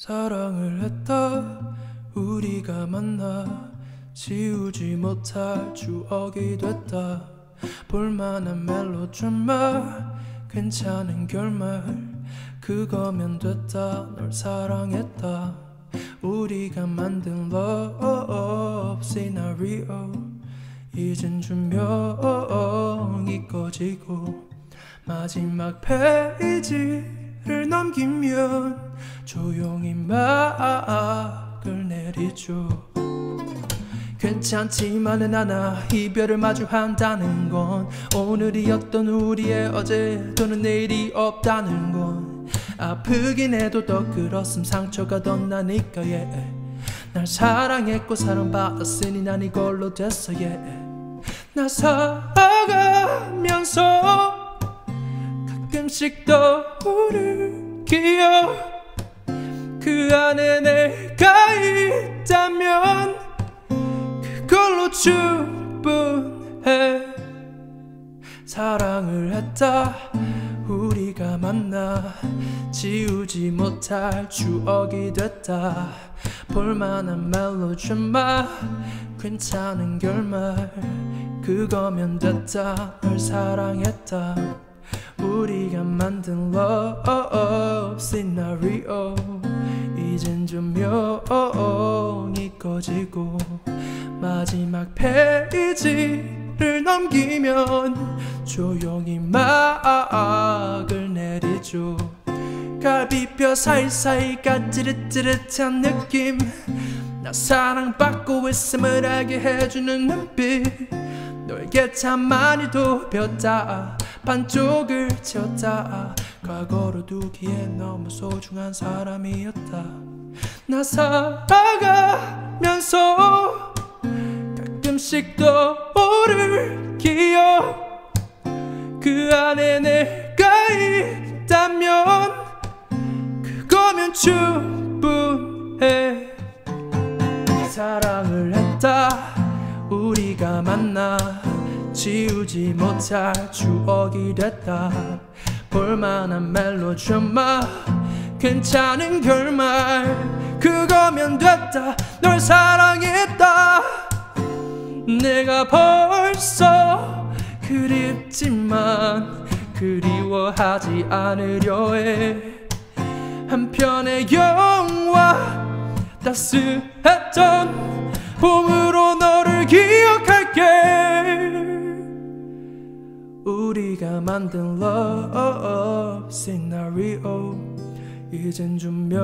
사랑을 했다. 우리가 만나 지우지 못할 추억이 됐다. 볼만한 멜로드라마 괜찮은 결말 그거면 됐다. 널 사랑했다. 우리가 만든 love scenario 이젠 조명이 꺼지고 마지막 페이지를 넘기면 조용히 막을 내리죠. 괜찮지만은 않아. 이별을 마주한다는 건 오늘이었던 우리의 어제 또는 내일이 없다는 건 아프긴 해도 더 그렇음 상처가 더 나니까 yeah. 날 사랑했고 사랑받았으니 난 이걸로 됐어 yeah. 나 살아가면서 가끔씩 떠오를 기억 그 안에 내가 있다면 그걸로 충분해. 사랑을 했다. 우리가 만나 지우지 못할 추억이 됐다. 볼만한 멜로드라마 괜찮은 결말 그거면 됐다. 널 사랑했다. 우리가 만든 love scenario 이젠 조명이 꺼지고 마지막 페이지를 넘기면 조용히 막을 내리죠. 갈비뼈 사이사이 까찌릿찌릿한 느낌 나 사랑받고 있음을 알게 해주는 눈빛 너에게 참 많이 도배웠다. 반쪽을 채웠다. 과거로 두기에 너무 소중한 사람이었다. 나 살아가면서 가끔씩 떠오를 기억 그 안에 내가 있다면 그거면 충분해. 사랑을 했다. 우리가 만나 지우지 못할 추억이 됐다. 볼만한 멜로드라마 괜찮은 결말 그거면 됐다. 널 사랑했다. 내가 벌써 그립지만 그리워하지 않으려 해. 한편의 영화 따스했던 봄으로 너를 기억할게. 우리가 만든 love scenario 이젠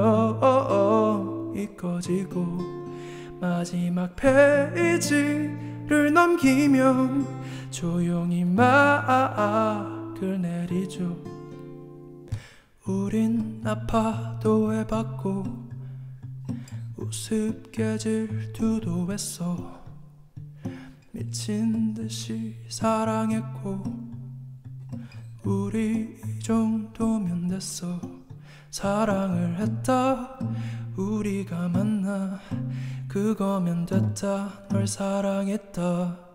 조명이 꺼지고 마지막 페이지를 넘기면 조용히 막을 내리죠. 우린 아파도 해봤고 우습게 질투도 했어. 미친 듯이 사랑했고 우리 이 정도면 됐어. 사랑을 했다. 우리가 만나 그거면 됐다. 널 사랑했다.